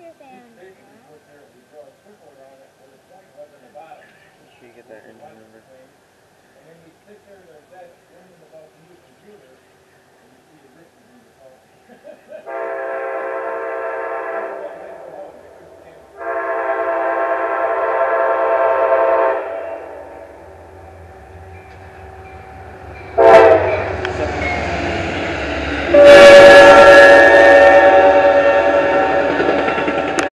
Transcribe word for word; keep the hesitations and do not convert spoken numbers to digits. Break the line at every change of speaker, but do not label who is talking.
your fan.
Make sure you get that engine number.